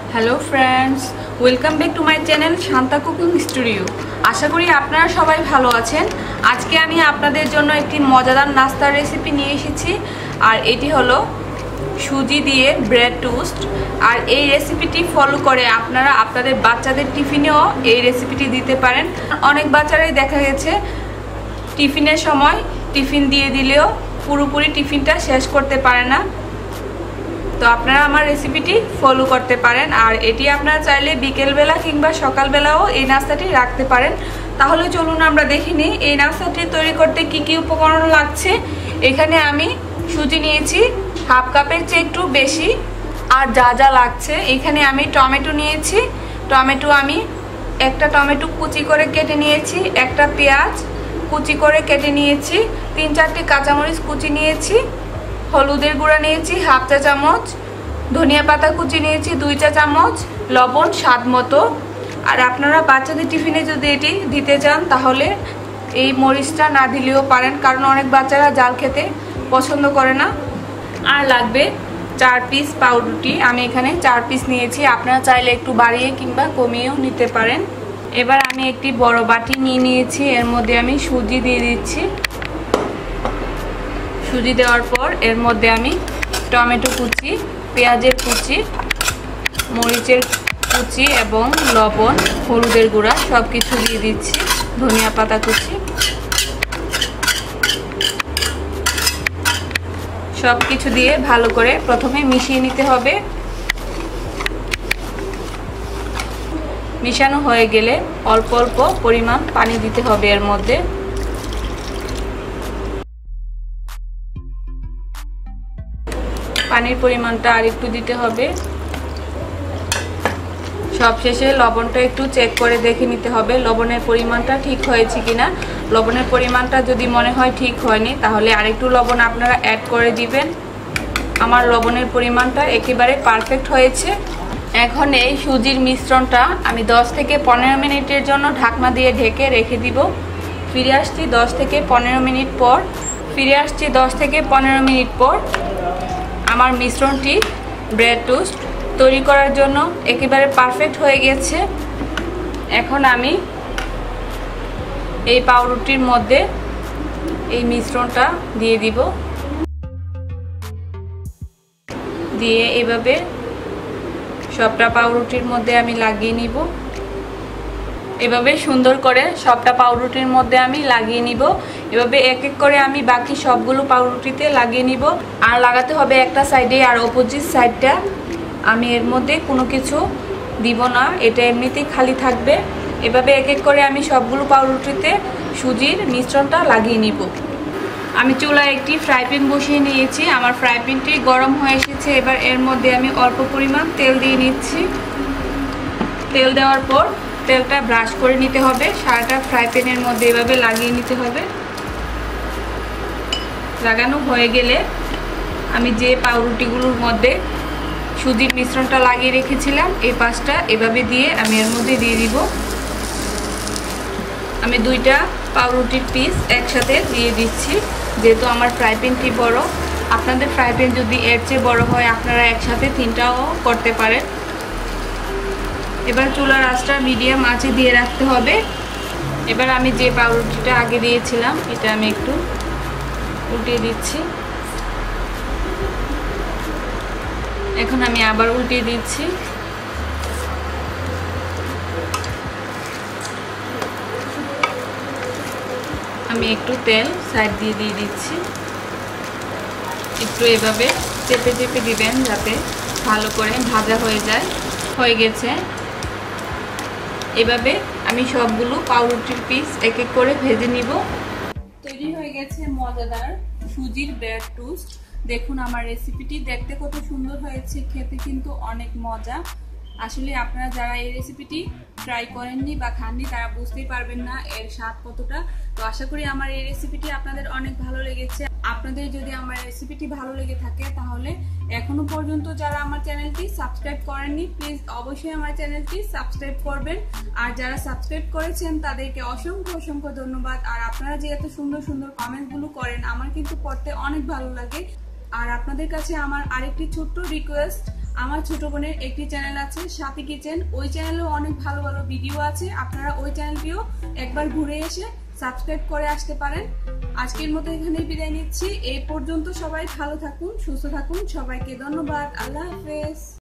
Hello friends, welcome back to my channel Shanta cooking studio. আশা করি আপনারা সবাই ভালো আছেন। আজকে আমি আপনাদের জন্য একটি মজাদার নাস্তার রেসিপি নিয়ে এসেছি, আর এটি হলো সুজি দিয়ে ব্রেড টোস্ট। আর এই রেসিপিটি ফলো করে আপনারা আপনাদের বাচ্চাদের টিফিনেও এই রেসিপিটি দিতে পারেন। অনেক বাচ্চারাই দেখা গেছে টিফিনের সময় টিফিন দিয়ে দিলেও পুরোপুরি টিফিনটা শেষ করতে পারে না, তো আপনারা আমার রেসিপিটি ফলো করতে পারেন। আর এটি আপনারা চাইলে বিকেলবেলা কিংবা সকালবেলাও এই নাস্তাটি রাখতে পারেন। তাহলে চলুন আমরা দেখে নিই এই নাস্তাটি তৈরি করতে কি কি উপকরণ লাগছে। এখানে আমি সুজি নিয়েছি হাফ কাপের চেয়ে একটু বেশি। আর যা যা লাগছে, এখানে আমি টমেটো নিয়েছি, টমেটো আমি একটা টমেটো কুচি করে কেটে নিয়েছি, একটা পেঁয়াজ কুচি করে কেটে নিয়েছি, 3-4টি কাঁচামরিচ কুচি নিয়েছি, হলুদের গুঁড়া নিয়েছি হাফ চা চামচ, ধনিয়া পাতা কুচি নিয়েছি 2 চা চামচ, লবণ স্বাদ মতো। আর আপনারা বাচ্চাদের টিফিনে যদি এটি দিতে চান তাহলে এই মরিচটা না দিলেও পারেন, কারণ অনেক বাচ্চারা জাল খেতে পছন্দ করে না। আর লাগবে 4 পিস পাউরুটি, আমি এখানে 4 পিস নিয়েছি, আপনারা চাইলে একটু বাড়িয়ে কিংবা কমিয়েও নিতে পারেন। এবার আমি একটি বড় বাটি নিয়ে নিয়েছি, এর মধ্যে আমি সুজি দিয়ে দিচ্ছি। সুজি দেওয়ার পর এর মধ্যে আমি টমেটো কুচি, পেঁয়াজের কুচি, মরিচের কুচি এবং লবণ, হলুদের গুঁড়া সব কিছু দিয়ে দিচ্ছি, ধনিয়া পাতা কুচি, সব কিছু দিয়ে ভালো করে প্রথমে মিশিয়ে নিতে হবে। মিশানো হয়ে গেলে অল্প অল্প পরিমাণ পানি দিতে হবে এর মধ্যে। পানির পরিমাণটা আর একটু দিতে হবে। সবশেষে লবণটা একটু চেক করে দেখে নিতে হবে লবণের পরিমাণটা ঠিক হয়েছে কিনা। লবণের পরিমাণটা যদি মনে হয় ঠিক হয়নি তাহলে আরেকটু লবণ আপনারা অ্যাড করে দিবেন। আমার লবণের পরিমাণটা একেবারে পারফেক্ট হয়েছে। এখন এই সুজির মিশ্রণটা আমি 10 থেকে 15 মিনিটের জন্য ঢাকনা দিয়ে ঢেকে রেখে দিব। ফিরে আসছি 10 থেকে 15 মিনিট পর। আমার মিশ্রণটি ব্রেড টোস্ট তৈরি করার জন্য একেবারে পারফেক্ট হয়ে গেছে। এখন আমি এই পাউরুটির মধ্যে এই মিশ্রণটা দিয়ে দিব, দিয়ে এভাবে সবটা পাউরুটির মধ্যে আমি লাগিয়ে নিব। এভাবে সুন্দর করে সবটা পাউরুটির মধ্যে আমি লাগিয়ে নিব। এভাবে এক এক করে আমি বাকি সবগুলো পাউরুটিতে লাগিয়ে নিব। আর লাগাতে হবে একটা সাইডে, আর অপোজিট সাইডটা আমি এর মধ্যে কোনো কিছু দিব না, এটা এমনিতেই খালি থাকবে। এভাবে এক এক করে আমি সবগুলো পাউরুটিতে সুজির মিশ্রণটা লাগিয়ে নিব। আমি চুলায় একটি ফ্রাই প্যান বসিয়ে নিয়েছি, আমার ফ্রাই প্যানটি গরম হয়ে এসেছে। এবার এর মধ্যে আমি অল্প পরিমাণ তেল দিয়ে নিচ্ছি। তেল দেওয়ার পর তেলটা ব্রাশ করে নিতে হবে, সারাটা ফ্রাই প্যানের মধ্যে এভাবে লাগিয়ে নিতে হবে। লাগানো হয়ে গেলে আমি যে পাউরুটিগুলোর মধ্যে সুজির মিশ্রণটা লাগিয়ে রেখেছিলাম এই পাশটা এভাবে দিয়ে আমি এর মধ্যে দিয়ে দিব। আমি 2টা পাউরুটির পিস একসাথে দিয়ে দিচ্ছি, যেহেতু আমার ফ্রাই প্যানটি বড়। আপনাদের ফ্রাই প্যান যদি এর চেয়ে বড় হয় আপনারা একসাথে 3টাও করতে পারেন। এবার চুলার আঁচটা মিডিয়াম আঁচে দিয়ে রাখতে হবে। এবার আমি যে পাউরুটিটা আগে দিয়েছিলাম এটা আমি একটু উল্টিয়ে দিচ্ছি। এখন আমি আবার উল্টিয়ে দিচ্ছি। আমি একটু তেল সাইড দিয়ে দিচ্ছি। একটু এভাবে চেপে চেপে দিবেন যাতে ভালো করে ভাজা হয়ে যায়। হয়ে গেছে। এভাবে আমি সবগুলো পাউরুটির পিস এক এক করে ভেজে নিব। তৈরি হয়ে গেছে মজাদার সুজির ব্রেড টোস্ট। দেখুন আমার রেসিপিটি দেখতে কত সুন্দর হয়েছে, খেতে কিন্তু অনেক মজা। আসলে আপনারা যারা এই রেসিপিটি ট্রাই করেননি বা খাননি তারা বুঝতেই পারবেন না এর স্বাদ কতটা। তো আশা করি আমার এই রেসিপিটি আপনাদের অনেক ভালো লেগেছে। আপনাদের যদি আমার রেসিপিটি ভালো লেগে থাকে তাহলে এখনো পর্যন্ত যারা আমার চ্যানেলটি সাবস্ক্রাইব করেননি প্লিজ অবশ্যই আমার চ্যানেলটি সাবস্ক্রাইব করবেন। আর যারা সাবস্ক্রাইব করেছেন তাদেরকে অসংখ্য অসংখ্য ধন্যবাদ। আর আপনারা যে এত সুন্দর সুন্দর কমেন্টগুলো করেন আমার কিন্তু পড়তে অনেক ভালো লাগে। আর আপনাদের কাছে আমার আরেকটি ছোট্ট রিকোয়েস্ট, আমার ছোট বোনের একটি চ্যানেল আছে সাথী কিচেন, ওই চ্যানেলেও অনেক ভালো ভালো ভিডিও আছে, আপনারা ওই চ্যানেলটিও একবার ঘুরে এসে সাবস্ক্রাইব করে আসতে পারেন। আজকের মতো এখানেই বিদায় নিচ্ছি। এই পর্যন্ত সবাই ভালো থাকুন, সুস্থ থাকুন, সবাইকে ধন্যবাদ। আল্লাহ হাফেজ।